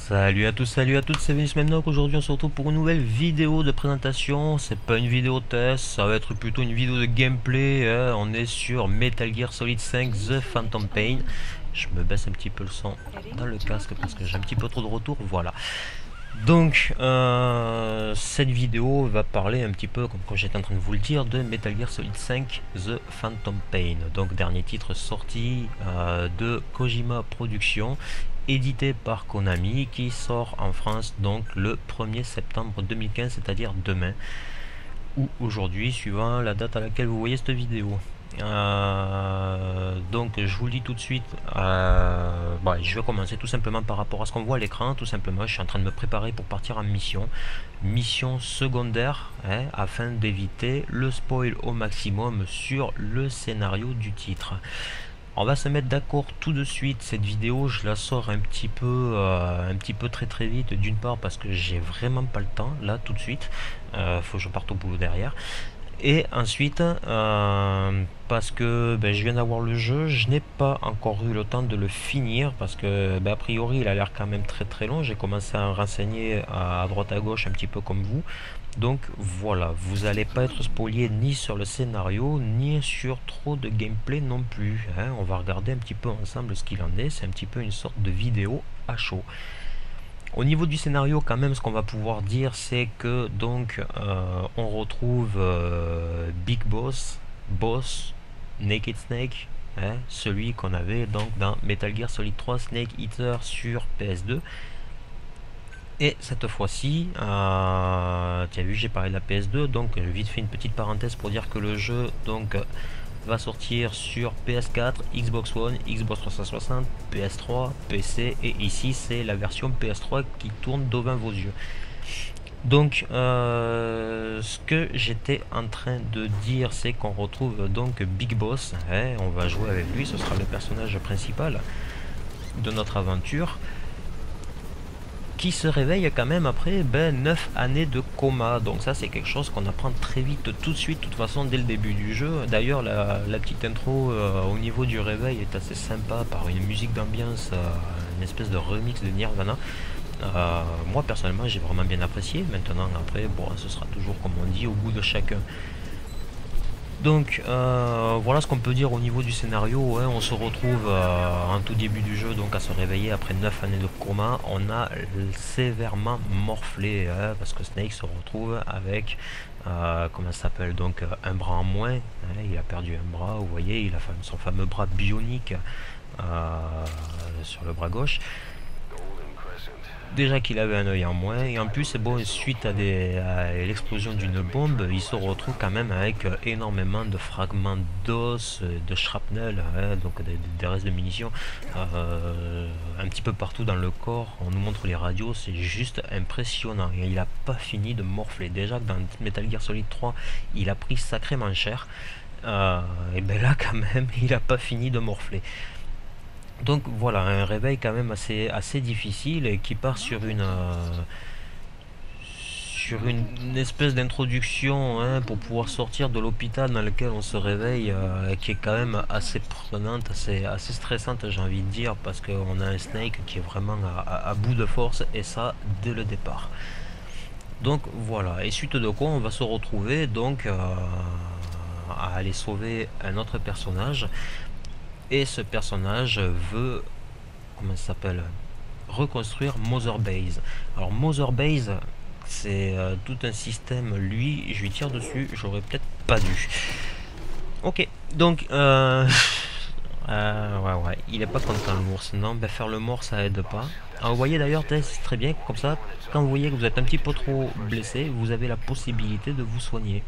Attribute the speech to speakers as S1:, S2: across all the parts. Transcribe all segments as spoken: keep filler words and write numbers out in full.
S1: Salut à tous, salut à toutes, c'est Vince Memnock. Aujourd'hui on se retrouve pour une nouvelle vidéo de présentation. C'est pas une vidéo test, ça va être plutôt une vidéo de gameplay, hein. On est sur Metal Gear Solid cinq The Phantom Pain. Je me baisse un petit peu le son dans le casque parce que j'ai un petit peu trop de retour, voilà. Donc euh, cette vidéo va parler un petit peu, comme quand j'étais en train de vous le dire, de Metal Gear Solid cinq The Phantom Pain. Donc dernier titre sorti euh, de Kojima Productions, édité par Konami, qui sort en France donc le premier septembre deux mille quinze, c'est-à-dire demain, ou aujourd'hui, suivant la date à laquelle vous voyez cette vidéo. Euh, donc je vous le dis tout de suite, euh, bah, je vais commencer tout simplement par rapport à ce qu'on voit à l'écran. Tout simplement, je suis en train de me préparer pour partir en mission mission secondaire, hein, afin d'éviter le spoil au maximum sur le scénario du titre. On va se mettre d'accord tout de suite. Cette vidéo, je la sors un petit peu euh, un petit peu très très vite, d'une part parce que j'ai vraiment pas le temps là tout de suite, euh, faut que je parte au boulot derrière. Et ensuite, euh, parce que ben, je viens d'avoir le jeu, je n'ai pas encore eu le temps de le finir, parce que ben, a priori il a l'air quand même très très long. J'ai commencé à me renseigner à, à droite à gauche, un petit peu comme vous. Donc voilà, vous n'allez pas être spolié ni sur le scénario, ni sur trop de gameplay non plus, hein. On va regarder un petit peu ensemble ce qu'il en est. C'est un petit peu une sorte de vidéo à chaud. Au niveau du scénario, quand même, ce qu'on va pouvoir dire, c'est que donc euh, on retrouve euh, Big Boss, Boss, Naked Snake, hein, celui qu'on avait donc dans Metal Gear Solid trois Snake Eater sur P S deux. Et cette fois-ci, euh, tu as vu, j'ai parlé de la P S deux, donc vite fait une petite parenthèse pour dire que le jeu donc va sortir sur P S quatre, Xbox One, Xbox trois cent soixante, P S trois, P C, et ici c'est la version P S trois qui tourne devant vos yeux. Donc euh, ce que j'étais en train de dire, c'est qu'on retrouve donc Big Boss, hein, on va jouer avec lui, ce sera le personnage principal de notre aventure, qui se réveille quand même après ben, neuf années de coma. Donc ça c'est quelque chose qu'on apprend très vite, tout de suite, de toute façon dès le début du jeu. D'ailleurs la, la petite intro euh, au niveau du réveil est assez sympa, par une musique d'ambiance, euh, une espèce de remix de Nirvana. Euh, moi personnellement j'ai vraiment bien apprécié. Maintenant après, bon, ce sera toujours, comme on dit, au goût de chacun. Donc euh, voilà ce qu'on peut dire au niveau du scénario, hein. On se retrouve euh, en tout début du jeu donc à se réveiller après neuf années de coma. On a sévèrement morflé, hein, parce que Snake se retrouve avec euh, comment ça s'appelle, donc un bras en moins, hein. Il a perdu un bras, vous voyez, il a son fameux bras bionique euh, sur le bras gauche. Déjà qu'il avait un œil en moins, et en plus c'est bon, suite à, des, à l'explosion d'une bombe, il se retrouve quand même avec euh, énormément de fragments d'os, de shrapnel, hein, donc des, des, restes de munitions, euh, un petit peu partout dans le corps. On nous montre les radios, c'est juste impressionnant, et il n'a pas fini de morfler. Déjà que dans Metal Gear Solid trois, il a pris sacrément cher, euh, et ben là quand même, il n'a pas fini de morfler. Donc voilà, un réveil quand même assez, assez difficile, et qui part sur une, euh, sur une, une espèce d'introduction, hein, pour pouvoir sortir de l'hôpital dans lequel on se réveille, euh, qui est quand même assez prenante, assez, assez stressante, j'ai envie de dire, parce qu'on a un Snake qui est vraiment à, à, à bout de force, et ça dès le départ. Donc voilà, et suite de quoi on va se retrouver donc euh, à aller sauver un autre personnage. Et ce personnage veut, comment ça s'appelle, reconstruire Mother Base. Alors Mother Base, c'est euh, tout un système. Lui, je lui tire dessus, j'aurais peut-être pas dû. Ok, donc euh, euh, ouais ouais, il est pas content l'ours. Non, ben faire le mort ça aide pas. Alors, vous voyez d'ailleurs, c'est très bien comme ça. Quand vous voyez que vous êtes un petit peu trop blessé, vous avez la possibilité de vous soigner.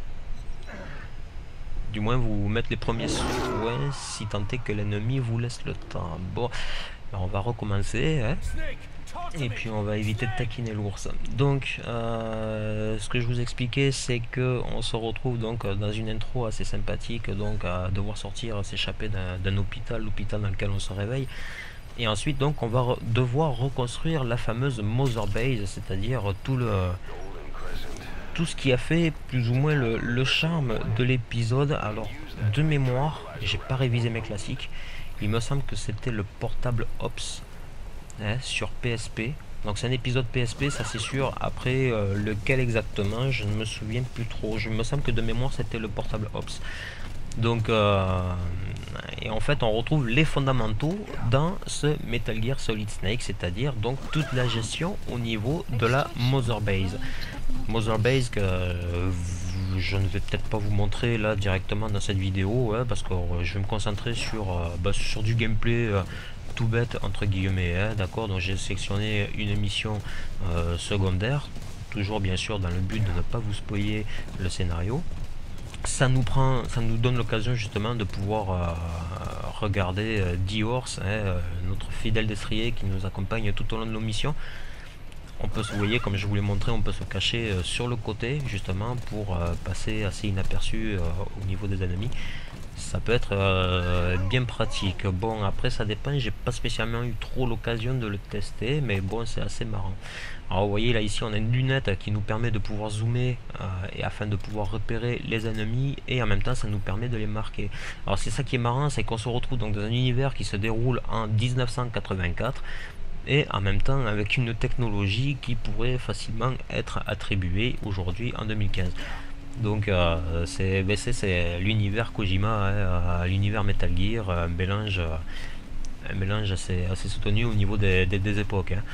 S1: Du moins vous mettre les premiers soins, si tant est que l'ennemi vous laisse le temps. Bon, ben on va recommencer, hein, et puis on va éviter de taquiner l'ours. Donc euh, ce que je vous expliquais, c'est que on se retrouve donc dans une intro assez sympathique, donc à devoir sortir, s'échapper d'un hôpital, l'hôpital dans lequel on se réveille. Et ensuite donc on va re devoir reconstruire la fameuse Mother Base, c'est-à-dire tout le tout ce qui a fait plus ou moins le, le charme de l'épisode. Alors de mémoire, j'ai pas révisé mes classiques, il me semble que c'était le portable Ops, hein, sur P S P, Donc c'est un épisode P S P, ça c'est sûr. Après euh, lequel exactement, je ne me souviens plus trop. Je me semble que de mémoire c'était le Portable Ops. Donc euh, et en fait on retrouve les fondamentaux dans ce Metal Gear Solid Snake, c'est-à-dire donc toute la gestion au niveau de la Mother Base. Mother Base que euh, je ne vais peut-être pas vous montrer là directement dans cette vidéo, hein, parce que euh, je vais me concentrer sur, euh, bah, sur du gameplay euh, tout bête entre guillemets, hein, d'accord. Donc j'ai sélectionné une mission euh, secondaire, toujours bien sûr dans le but de ne pas vous spoiler le scénario. Ça nous prend, ça nous donne l'occasion justement de pouvoir euh, regarder euh, D-Horse, hein, euh, notre fidèle destrier qui nous accompagne tout au long de nos missions. On peut se, vous voyez, comme je vous l'ai montré, on peut se cacher euh, sur le côté justement pour euh, passer assez inaperçu euh, au niveau des ennemis. Ça peut être euh, bien pratique. Bon, après ça dépend, j'ai pas spécialement eu trop l'occasion de le tester, mais bon, c'est assez marrant. Alors vous voyez là ici on a une lunette qui nous permet de pouvoir zoomer euh, et afin de pouvoir repérer les ennemis, et en même temps ça nous permet de les marquer. Alors c'est ça qui est marrant, c'est qu'on se retrouve donc dans un univers qui se déroule en mille neuf cent quatre-vingt-quatre, et en même temps avec une technologie qui pourrait facilement être attribuée aujourd'hui en deux mille quinze. Donc euh, c'est ben c'est l'univers Kojima, hein, euh, l'univers Metal Gear, un mélange, un mélange assez, assez soutenu au niveau des, des, des époques. Hein.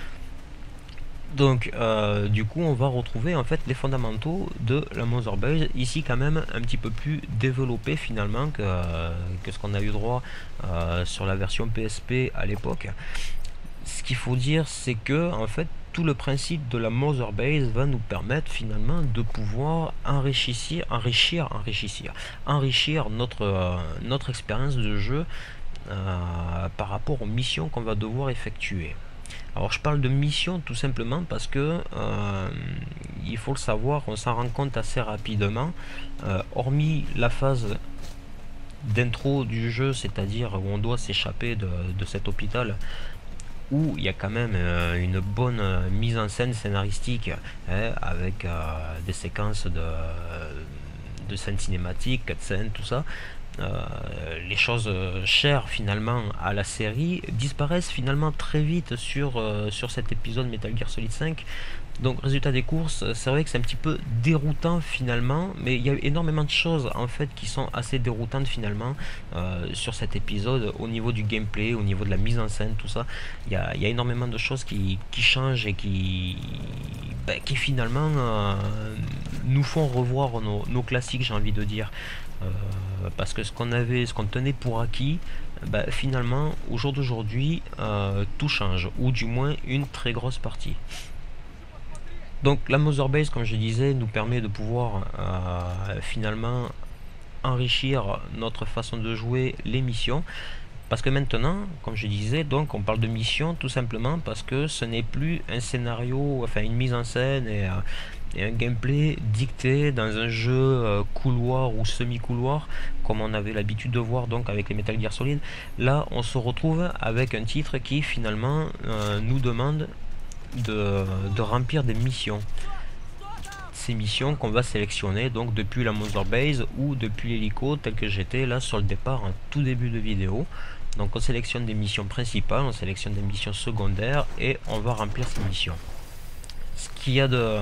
S1: Donc euh, du coup on va retrouver en fait les fondamentaux de la Mother Base, ici quand même un petit peu plus développé finalement que, euh, que ce qu'on a eu droit euh, sur la version P S P à l'époque. Ce qu'il faut dire c'est que en fait tout le principe de la Mother Base va nous permettre finalement de pouvoir enrichir, enrichir, enrichir, enrichir notre, euh, notre expérience de jeu euh, par rapport aux missions qu'on va devoir effectuer. Alors je parle de mission tout simplement parce que euh, il faut le savoir, on s'en rend compte assez rapidement, euh, hormis la phase d'intro du jeu, c'est-à-dire où on doit s'échapper de, de cet hôpital, où il y a quand même euh, une bonne euh, mise en scène scénaristique, hein, avec euh, des séquences de, de scènes cinématiques, cutscenes, tout ça. Euh, les choses euh, chères finalement à la série disparaissent finalement très vite sur, euh, sur cet épisode Metal Gear Solid cinq. Donc résultat des courses, c'est vrai que c'est un petit peu déroutant finalement, mais il y a énormément de choses en fait qui sont assez déroutantes finalement euh, sur cet épisode, au niveau du gameplay, au niveau de la mise en scène, tout ça. Il y a, il y a énormément de choses qui, qui changent et qui, ben, qui finalement euh, nous font revoir nos, nos classiques, j'ai envie de dire. Euh, parce que ce qu'on avait, ce qu'on tenait pour acquis, bah, finalement au jour d'aujourd'hui euh, tout change, ou du moins une très grosse partie. Donc la Mother Base, comme je disais, nous permet de pouvoir euh, finalement enrichir notre façon de jouer les missions. Parce que maintenant, comme je disais, donc on parle de mission tout simplement parce que ce n'est plus un scénario, enfin une mise en scène et, euh, et un gameplay dicté dans un jeu euh, couloir ou semi-couloir comme on avait l'habitude de voir donc avec les Metal Gear Solid. Là, on se retrouve avec un titre qui finalement euh, nous demande de, de remplir des missions. Ces missions qu'on va sélectionner donc depuis la Mother Base ou depuis l'hélico tel que j'étais là sur le départ en tout début de vidéo. Donc on sélectionne des missions principales, on sélectionne des missions secondaires et on va remplir ces missions. Ce qu'il y a de...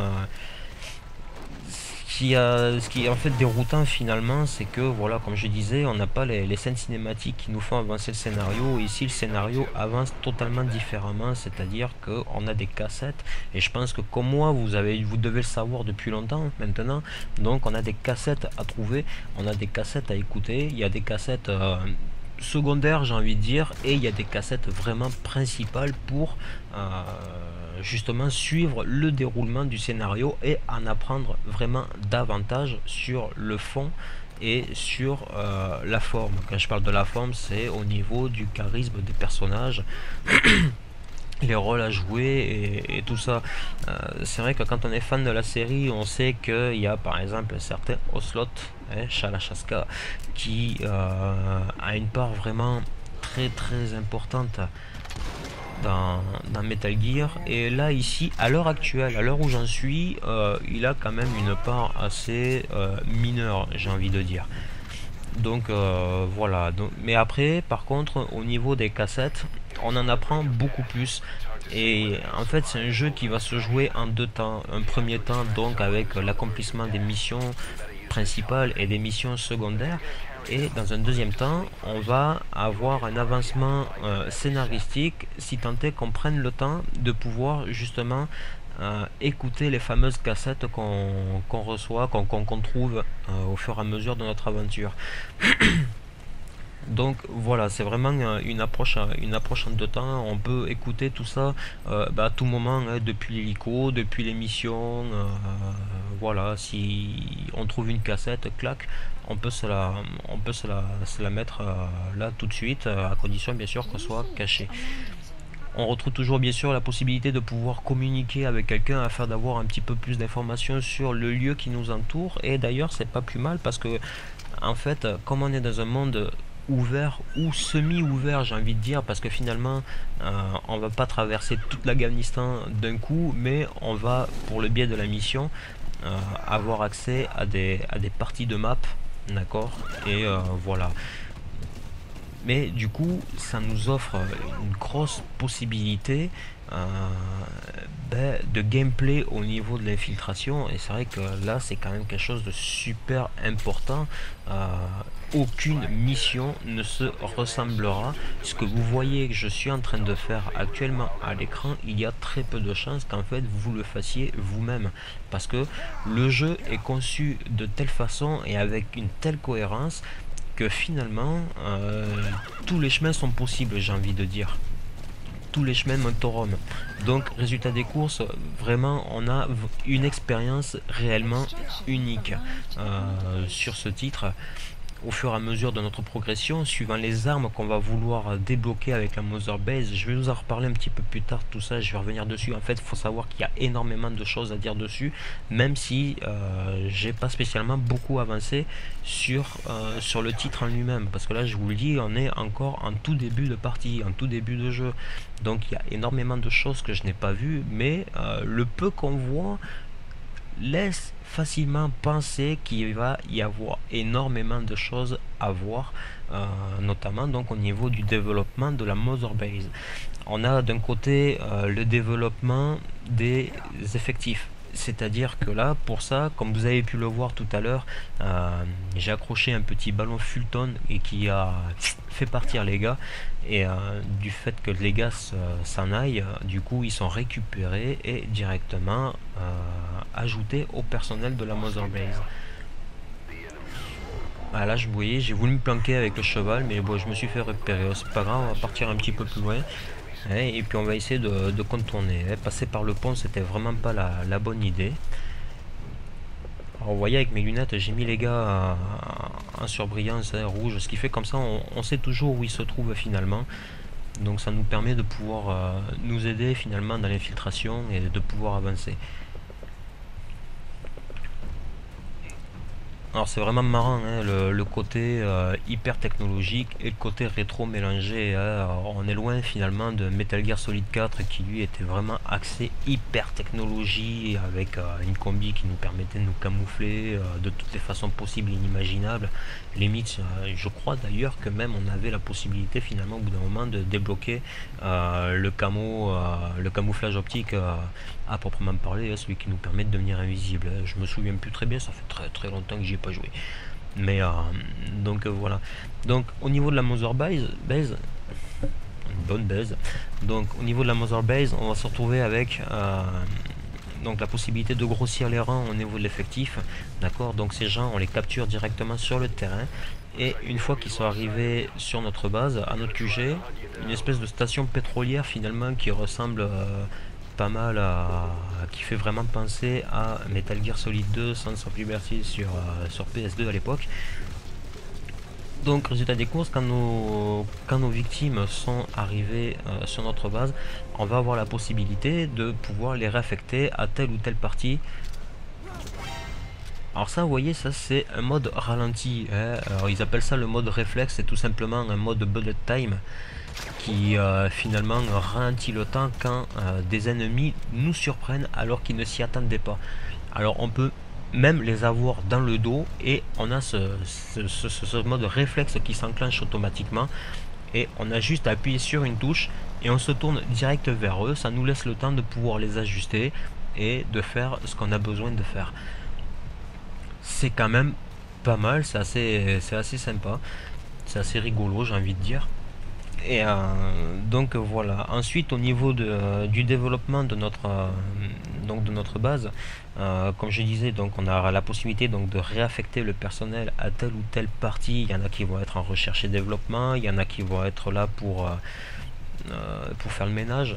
S1: Ce qui, a, ce qui est en fait déroutant finalement, c'est que voilà, comme je disais, on n'a pas les, les scènes cinématiques qui nous font avancer le scénario. Ici le scénario avance totalement différemment, c'est-à-dire qu'on a des cassettes, et je pense que comme moi vous, avez, vous devez le savoir depuis longtemps maintenant, donc on a des cassettes à trouver, on a des cassettes à écouter, il y a des cassettes euh, secondaires j'ai envie de dire, et il y a des cassettes vraiment principales pour euh, justement suivre le déroulement du scénario et en apprendre vraiment davantage sur le fond et sur euh, la forme. Quand je parle de la forme, c'est au niveau du charisme des personnages, les rôles à jouer et, et tout ça. Euh, c'est vrai que quand on est fan de la série, on sait qu'il y a par exemple un certain Ocelot, hein, Chalachaska, qui euh, a une part vraiment très très importante Dans, dans Metal Gear, et là ici à l'heure actuelle, à l'heure où j'en suis, euh, il a quand même une part assez euh, mineure, j'ai envie de dire. Donc euh, voilà. Donc, mais après par contre au niveau des cassettes, on en apprend beaucoup plus. Et en fait c'est un jeu qui va se jouer en deux temps. Un premier temps donc avec l'accomplissement des missions principales et des missions secondaires, et dans un deuxième temps on va avoir un avancement euh, scénaristique, si tant est qu'on prenne le temps de pouvoir justement euh, écouter les fameuses cassettes qu'on qu'on reçoit, qu'on qu'on trouve euh, au fur et à mesure de notre aventure. Donc voilà, c'est vraiment euh, une approche, euh, une approche en deux temps. On peut écouter tout ça euh, bah, à tout moment, hein, depuis l'hélico, depuis l'émission. Euh, voilà, si on trouve une cassette, clac, on peut se la, on peut se la, se la mettre euh, là tout de suite, euh, à condition bien sûr qu'on soit caché. On retrouve toujours bien sûr la possibilité de pouvoir communiquer avec quelqu'un afin d'avoir un petit peu plus d'informations sur le lieu qui nous entoure. Et d'ailleurs, c'est pas plus mal parce que en fait, comme on est dans un monde ouvert ou semi-ouvert, j'ai envie de dire, parce que finalement euh, on va pas traverser toute l'Afghanistan d'un coup, mais on va, pour le biais de la mission, euh, avoir accès à des, à des parties de map, d'accord, et euh, voilà. Mais du coup ça nous offre une grosse possibilité euh, ben, de gameplay au niveau de l'infiltration, et c'est vrai que là c'est quand même quelque chose de super important. euh, aucune mission ne se ressemblera. Ce que vous voyez que je suis en train de faire actuellement à l'écran, il y a très peu de chances qu'en fait vous le fassiez vous-même, parce que le jeu est conçu de telle façon et avec une telle cohérence que finalement euh, tous les chemins sont possibles, j'ai envie de dire. Tous les chemins mentent au Rome. Donc résultat des courses, vraiment on a une expérience réellement unique euh, sur ce titre. Au fur et à mesure de notre progression, suivant les armes qu'on va vouloir débloquer avec la Mother Base, je vais vous en reparler un petit peu plus tard, tout ça, je vais revenir dessus. En fait, il faut savoir qu'il y a énormément de choses à dire dessus, même si euh, j'ai pas spécialement beaucoup avancé sur, euh, sur le titre en lui-même, parce que là, je vous le dis, on est encore en tout début de partie, en tout début de jeu. Donc il y a énormément de choses que je n'ai pas vues, mais euh, le peu qu'on voit laisse facilement penser qu'il va y avoir énormément de choses à voir, euh, notamment donc au niveau du développement de la Mother Base. On a d'un côté euh, le développement des effectifs, c'est-à-dire que là, pour ça, comme vous avez pu le voir tout à l'heure, euh, j'ai accroché un petit ballon Fulton et qui a fait partir les gars. Et euh, du fait que les gars s'en aillent, du coup, ils sont récupérés et directement euh, ajoutés au personnel de la Mother Base. Ah, là, je voyais, j'ai voulu me planquer avec le cheval, mais bon, je me suis fait repérer. C'est pas grave, on va partir un petit peu plus loin. Et puis on va essayer de, de contourner. Passer par le pont, c'était vraiment pas la, la bonne idée. Alors, vous voyez, avec mes lunettes, j'ai mis les gars en surbrillance, hein, rouge, ce qui fait comme ça, on, on sait toujours où ils se trouvent finalement. Donc ça nous permet de pouvoir euh, nous aider finalement dans l'infiltration et de pouvoir avancer. Alors c'est vraiment marrant, hein, le, le côté euh, hyper technologique et le côté rétro mélangé, hein. On est loin finalement de Metal Gear Solid quatre qui lui était vraiment axé hyper technologie, avec euh, une combi qui nous permettait de nous camoufler euh, de toutes les façons possibles et inimaginables. Limite, euh, je crois d'ailleurs que même on avait la possibilité finalement au bout d'un moment de débloquer euh, le camo, euh, le camouflage optique euh, à proprement parler, hein, celui qui nous permet de devenir invisible. Je me souviens plus très bien, ça fait très très longtemps que j'y ai pas joué. Mais euh, donc euh, voilà. Donc au niveau de la Mother Base, base une bonne base. Donc au niveau de la Mother Base, on va se retrouver avec euh, donc la possibilité de grossir les rangs au niveau de l'effectif. D'accord. Donc ces gens, on les capture directement sur le terrain. Et une fois qu'ils sont arrivés sur notre base, à notre Q G, une espèce de station pétrolière finalement qui ressemble euh, pas mal à, qui fait vraiment penser à Metal Gear Solid deux sans of Liberty sur, euh, sur P S deux à l'époque. Donc résultat des courses, quand nos, quand nos victimes sont arrivées euh, sur notre base, on va avoir la possibilité de pouvoir les réaffecter à telle ou telle partie. Alors ça, vous voyez, ça c'est un mode ralenti, hein. Alors ils appellent ça le mode réflexe, c'est tout simplement un mode bullet time qui euh, finalement ralentit le temps quand euh, des ennemis nous surprennent alors qu'ils ne s'y attendaient pas. Alors on peut même les avoir dans le dos et on a ce, ce, ce, ce mode réflexe qui s'enclenche automatiquement et on a juste à appuyer sur une touche et on se tourne direct vers eux. Ça nous laisse le temps de pouvoir les ajuster et de faire ce qu'on a besoin de faire. C'est quand même pas mal, c'est assez, c'est assez sympa, c'est assez rigolo, j'ai envie de dire. Et euh, donc voilà. Ensuite, au niveau de, euh, du développement de notre, euh, donc de notre base, euh, comme je disais, donc on a la possibilité donc de réaffecter le personnel à telle ou telle partie. Il y en a qui vont être en recherche et développement, il y en a qui vont être là pour, euh, euh, pour faire le ménage.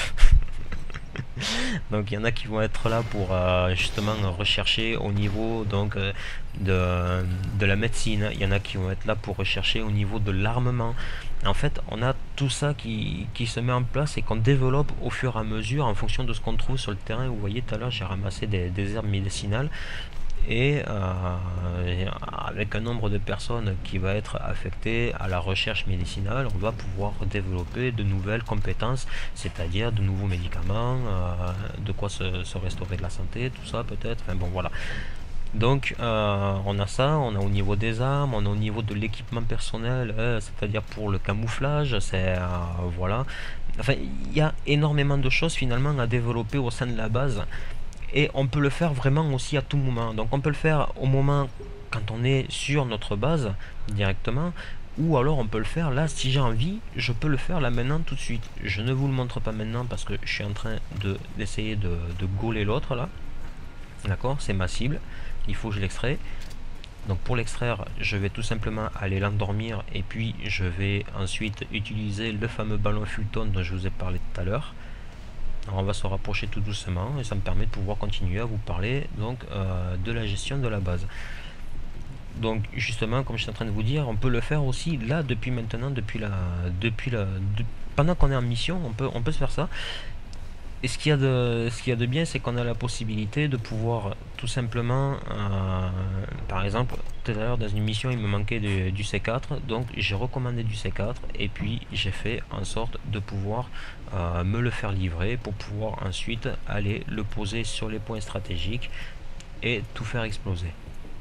S1: Donc il y en a qui vont être là pour euh, justement rechercher au niveau donc euh, de, de la médecine, il y en a qui vont être là pour rechercher au niveau de l'armement. En fait, on a tout ça qui, qui se met en place et qu'on développe au fur et à mesure en fonction de ce qu'on trouve sur le terrain. Vous voyez, tout à l'heure, j'ai ramassé des, des herbes médicinales et euh, avec un nombre de personnes qui va être affecté à la recherche médicinale, on va pouvoir développer de nouvelles compétences, c'est-à-dire de nouveaux médicaments, euh, de quoi se, se restaurer de la santé, tout ça peut-être, enfin bon voilà. Donc euh, on a ça, on a au niveau des armes, on a au niveau de l'équipement personnel, euh, c'est-à-dire pour le camouflage, c'est euh, voilà. Enfin, il y a énormément de choses finalement à développer au sein de la base et on peut le faire vraiment aussi à tout moment. Donc on peut le faire au moment quand on est sur notre base directement, ou alors on peut le faire là si j'ai envie, je peux le faire là maintenant tout de suite. Je ne vous le montre pas maintenant parce que je suis en train de d'essayer de, de gauler l'autre là. D'accord, c'est ma cible, il faut que je l'extrais. Donc pour l'extraire, je vais tout simplement aller l'endormir et puis je vais ensuite utiliser le fameux ballon Fulton dont je vous ai parlé tout à l'heure. Alors on va se rapprocher tout doucement et ça me permet de pouvoir continuer à vous parler donc euh, de la gestion de la base. Donc justement, comme je suis en train de vous dire, on peut le faire aussi là depuis maintenant, depuis la, depuis la, de, pendant qu'on est en mission, on peut, on peut se faire ça. Et ce qu'il y a de, ce qu'il y a de bien, c'est qu'on a la possibilité de pouvoir tout simplement, euh, par exemple, tout à l'heure dans une mission, il me manquait du, du C quatre, donc j'ai recommandé du C quatre et puis j'ai fait en sorte de pouvoir euh, me le faire livrer pour pouvoir ensuite aller le poser sur les points stratégiques et tout faire exploser.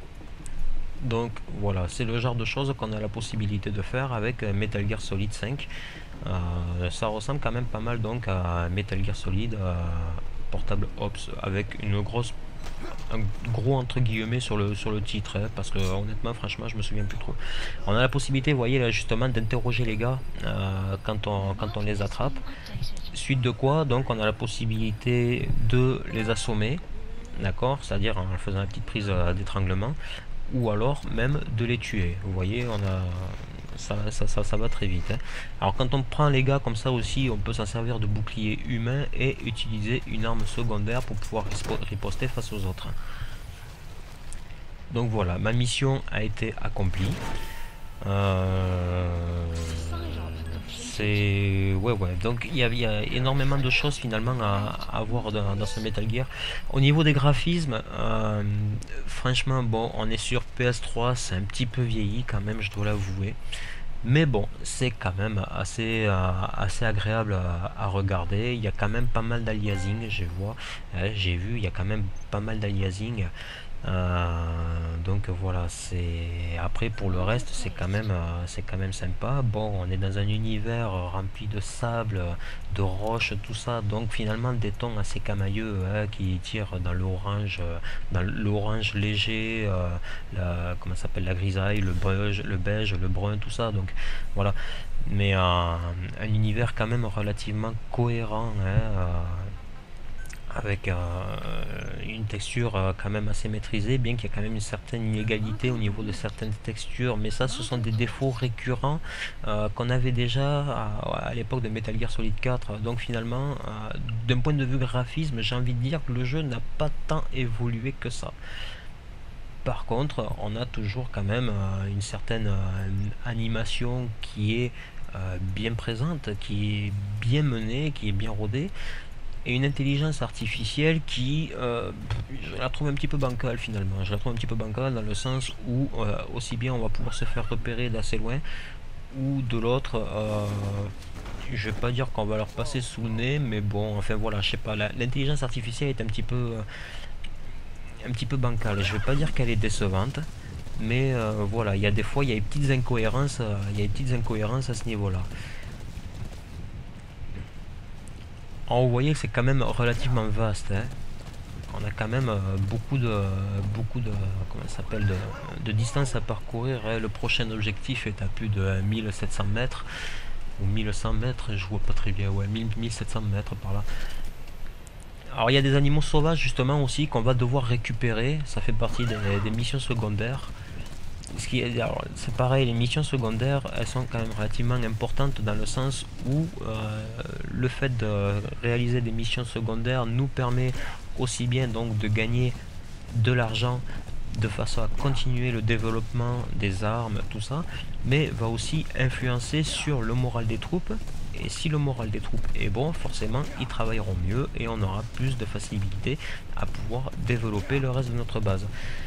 S1: Donc voilà, c'est le genre de choses qu'on a la possibilité de faire avec Metal Gear Solid cinq. Euh, ça ressemble quand même pas mal donc à Metal Gear Solid euh, Portable Ops avec une grosse, un gros entre guillemets sur le, sur le titre hein, parce que honnêtement franchement je me souviens plus trop. On a la possibilité, vous voyez là justement, d'interroger les gars euh, quand, on, quand on les attrape. Suite de quoi donc on a la possibilité de les assommer, d'accord, c'est-à-dire en faisant la petite prise d'étranglement, ou alors même de les tuer. Vous voyez, on a ça, ça, ça, ça va très vite. Hein. Alors quand on prend les gars comme ça aussi, on peut s'en servir de bouclier humain et utiliser une arme secondaire pour pouvoir riposter face aux autres. Donc voilà, ma mission a été accomplie. Euh... C'est... Ouais, ouais. Donc il y, y a énormément de choses finalement à, à voir dans, dans ce Metal Gear. Au niveau des graphismes, euh, franchement, bon, on est sur P S trois, c'est un petit peu vieilli quand même, je dois l'avouer. Mais bon, c'est quand même assez, euh, assez agréable à, à regarder. Il y a quand même pas mal d'aliasing, je vois. Euh, j'ai vu, il y a quand même pas mal d'aliasing. Euh, donc voilà, c'est après pour le reste c'est quand même euh, c'est quand même sympa. Bon, on est dans un univers rempli de sable, de roches, tout ça, donc finalement des tons assez camailleux hein, qui tirent dans l'orange, dans l'orange léger, euh, la, comment ça s'appelle, la grisaille, le beige, le beige, le brun, tout ça. Donc voilà, mais euh, un univers quand même relativement cohérent. Hein, euh, avec euh, une texture euh, quand même assez maîtrisée, bien qu'il y ait quand même une certaine inégalité au niveau de certaines textures, mais ça ce sont des défauts récurrents euh, qu'on avait déjà à, à l'époque de Metal Gear Solid quatre. Donc finalement, euh, d'un point de vue graphisme, j'ai envie de dire que le jeu n'a pas tant évolué que ça. Par contre, on a toujours quand même euh, une certaine euh, animation qui est euh, bien présente, qui est bien menée, qui est bien rodée, et une intelligence artificielle qui, euh, je la trouve un petit peu bancale finalement. Je la trouve un petit peu bancale dans le sens où euh, aussi bien on va pouvoir se faire repérer d'assez loin, ou de l'autre, euh, je vais pas dire qu'on va leur passer sous le nez, mais bon, enfin voilà, je sais pas. L'intelligence artificielle est un petit peu, euh, un petit peu bancale. Je vais pas dire qu'elle est décevante, mais euh, voilà, il y a des fois il y a des petites incohérences, euh, il y a des petites incohérences à ce niveau-là. Alors, vous voyez que c'est quand même relativement vaste, hein. On a quand même euh, beaucoup de beaucoup de comment ça s'appelle de, de distance à parcourir, hein. Le prochain objectif est à plus de mille sept cents mètres ou mille cent mètres, je vois pas très bien, ouais, mille sept cents mètres par là. Alors il y a des animaux sauvages justement aussi qu'on va devoir récupérer, ça fait partie des, des missions secondaires. Ce qui est, alors c'est pareil, les missions secondaires elles sont quand même relativement importantes dans le sens où euh, le fait de réaliser des missions secondaires nous permet aussi bien donc de gagner de l'argent de façon à continuer le développement des armes, tout ça, mais va aussi influencer sur le moral des troupes. Et si le moral des troupes est bon, forcément ils travailleront mieux et on aura plus de facilité à pouvoir développer le reste de notre base.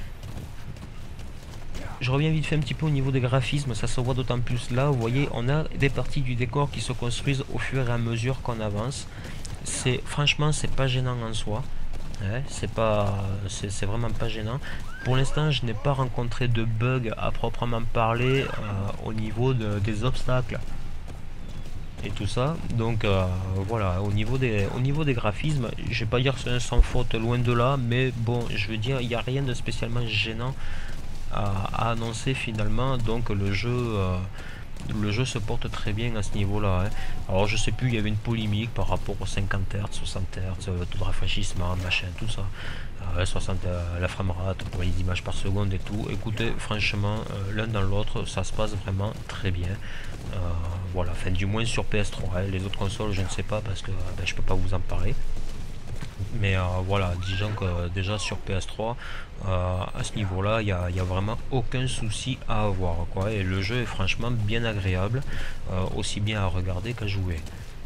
S1: Je reviens vite fait un petit peu au niveau des graphismes, ça se voit d'autant plus là, vous voyez, on a des parties du décor qui se construisent au fur et à mesure qu'on avance. C'est franchement, c'est pas gênant en soi, ouais, c'est pas, c'est vraiment pas gênant. Pour l'instant, je n'ai pas rencontré de bug à proprement parler euh, au niveau de, des obstacles et tout ça. Donc euh, voilà, au niveau des, au niveau des graphismes, je vais pas dire que c'est un sans faute, loin de là, mais bon, je veux dire, il n'y a rien de spécialement gênant à, à annoncer finalement. Donc le jeu euh, le jeu se porte très bien à ce niveau là, hein. Alors je sais plus, il y avait une polémique par rapport aux cinquante hertz, soixante hertz, euh, taux de rafraîchissement, machin, tout ça, euh, soixante, euh, la framerate pour les images par seconde et tout. Écoutez, franchement, euh, l'un dans l'autre ça se passe vraiment très bien, euh, voilà, enfin du moins sur P S trois, hein. Les autres consoles je ne sais pas parce que ben, je peux pas vous en parler. Mais euh, voilà, disons que euh, déjà sur P S trois, euh, à ce niveau-là, il n'y a, y a vraiment aucun souci à avoir, quoi. Et le jeu est franchement bien agréable, euh, aussi bien à regarder qu'à jouer.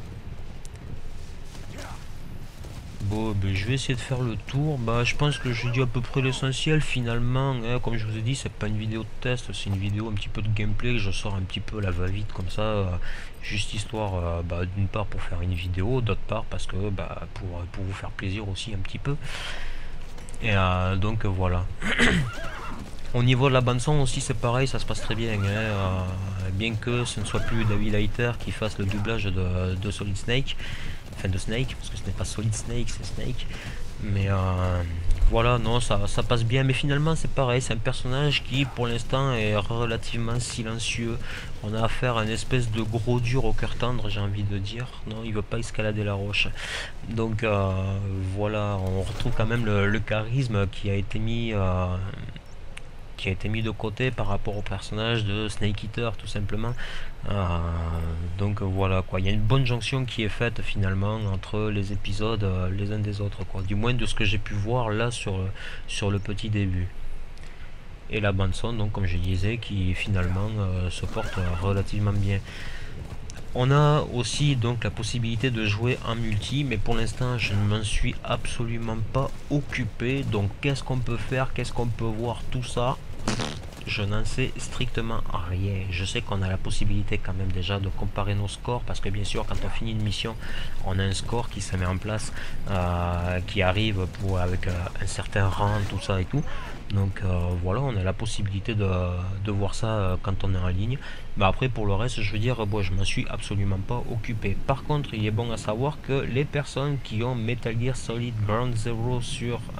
S1: Bon, ben, je vais essayer de faire le tour. Bah, je pense que j'ai dit à peu près l'essentiel finalement, hein. Comme je vous ai dit, c'est pas une vidéo de test, c'est une vidéo un petit peu de gameplay que je sors un petit peu la va-vite comme ça, euh, juste histoire, euh, bah, d'une part pour faire une vidéo, d'autre part parce que bah, pour, pour vous faire plaisir aussi un petit peu. Et euh, donc voilà. Au niveau de la bande son aussi c'est pareil, ça se passe très bien, hein. Euh, bien que ce ne soit plus David Hayter qui fasse le doublage de, de Solid Snake, enfin de Snake, parce que ce n'est pas Solid Snake, c'est Snake. Mais euh, voilà, non, ça, ça passe bien, mais finalement c'est pareil, c'est un personnage qui pour l'instant est relativement silencieux. On a affaire à une espèce de gros dur au cœur tendre, j'ai envie de dire. Non, il veut pas escalader la roche. Donc euh, voilà, on retrouve quand même le, le charisme qui a été mis... Euh, qui a été mis de côté par rapport au personnage de Snake Eater tout simplement. Euh, donc voilà quoi, il y a une bonne jonction qui est faite finalement entre les épisodes euh, les uns des autres quoi, du moins de ce que j'ai pu voir là sur, sur le petit début. Et la bande son donc comme je disais qui finalement euh, se porte relativement bien. On a aussi donc la possibilité de jouer en multi, mais pour l'instant je ne m'en suis absolument pas occupé. Donc qu'est-ce qu'on peut faire, qu'est-ce qu'on peut voir, tout ça, je n'en sais strictement rien. Je sais qu'on a la possibilité quand même déjà de comparer nos scores, parce que bien sûr quand on finit une mission, on a un score qui se met en place, euh, qui arrive pour, avec euh, un certain rang, tout ça et tout. Donc euh, voilà, on a la possibilité de, de voir ça euh, quand on est en ligne. Mais après pour le reste, je veux dire, bon, je m'en suis absolument pas occupé. Par contre, il est bon à savoir que les personnes qui ont Metal Gear Solid Ground Zero sur... Euh,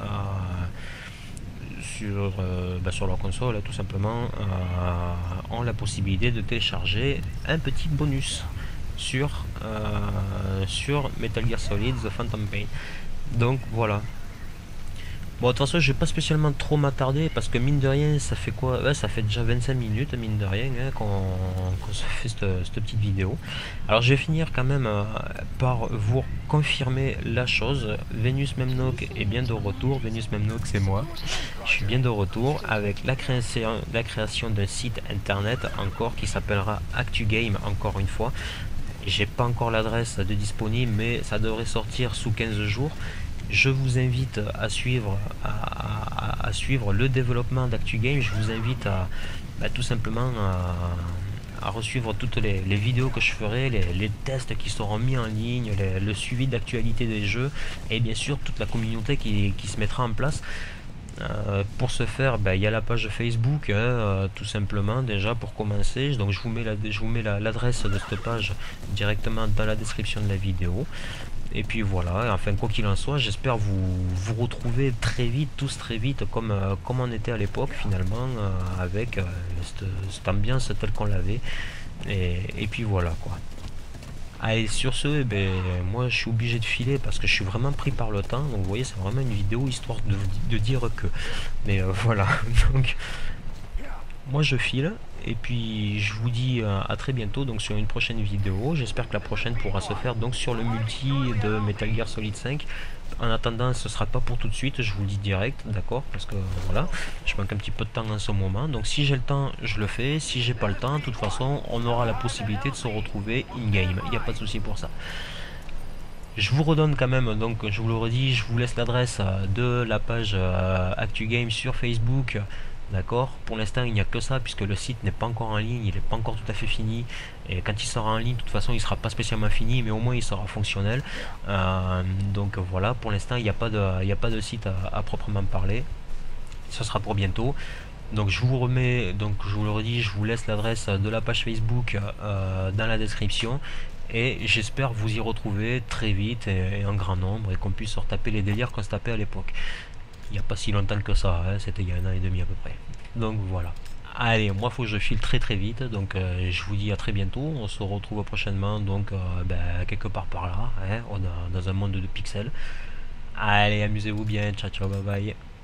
S1: sur, euh, bah sur leur console tout simplement euh, ont la possibilité de télécharger un petit bonus sur, euh, sur Metal Gear Solid The Phantom Pain. Donc voilà. Bon, de toute façon, je vais pas spécialement trop m'attarder parce que mine de rien, ça fait quoi? Ouais, ça fait déjà vingt-cinq minutes, mine de rien, hein, qu'on qu'on se fait cette, cette petite vidéo. Alors, je vais finir quand même euh, par vous confirmer la chose. Venus Memnock est bien de retour. Venus Memnock, c'est moi. Je suis bien de retour avec la création, la création d'un site internet encore qui s'appellera ActuGame, encore une fois. J'ai pas encore l'adresse de disponible, mais ça devrait sortir sous quinze jours. Je vous invite à suivre, à, à, à suivre le développement d'ActuGame. Je vous invite à bah, tout simplement à, à resuivre toutes les, les vidéos que je ferai, les, les tests qui seront mis en ligne, les, le suivi d'actualité des jeux et bien sûr toute la communauté qui, qui se mettra en place. Euh, pour ce faire, ben, il y a la page Facebook, hein, euh, tout simplement déjà pour commencer. Donc je vous mets la, je vous mets la- l'adresse de cette page directement dans la description de la vidéo. Et puis voilà, enfin quoi qu'il en soit, j'espère vous vous retrouver très vite, tous très vite, comme, euh, comme on était à l'époque finalement, euh, avec euh, cette, cette ambiance telle qu'on l'avait. Et, et puis voilà quoi. Allez, sur ce, eh ben, moi je suis obligé de filer parce que je suis vraiment pris par le temps. Donc vous voyez, c'est vraiment une vidéo histoire de, de dire que. Mais euh, voilà, donc moi je file. Et puis je vous dis euh, à très bientôt donc sur une prochaine vidéo. J'espère que la prochaine pourra se faire donc sur le multi de Metal Gear Solid cinq. En attendant, ce sera pas pour tout de suite, je vous le dis direct, d'accord? Parce que voilà, je manque un petit peu de temps en ce moment. Donc si j'ai le temps, je le fais. Si j'ai pas le temps, de toute façon, on aura la possibilité de se retrouver in-game. Il n'y a pas de souci pour ça. Je vous redonne quand même, donc je vous le redis, je vous laisse l'adresse de la page euh, ActuGame sur Facebook. D'accord. Pour l'instant, il n'y a que ça puisque le site n'est pas encore en ligne, il n'est pas encore tout à fait fini. Et quand il sera en ligne, de toute façon, il sera pas spécialement fini, mais au moins il sera fonctionnel. Euh, donc voilà, pour l'instant, il n'y a pas de, il n'y a pas de site à, à proprement parler. Ce sera pour bientôt. Donc je vous remets, donc je vous le redis, je vous laisse l'adresse de la page Facebook euh, dans la description. Et j'espère vous y retrouver très vite et, et en grand nombre et qu'on puisse se retaper les délires qu'on se tapait à l'époque. Il n'y a pas si longtemps que ça, hein, c'était il y a un an et demi à peu près. Donc voilà. Allez, moi faut que je file très très vite, donc euh, je vous dis à très bientôt. On se retrouve prochainement, donc euh, ben, quelque part par là, hein, on a, dans un monde de pixels. Allez, amusez-vous bien, ciao ciao, bye bye.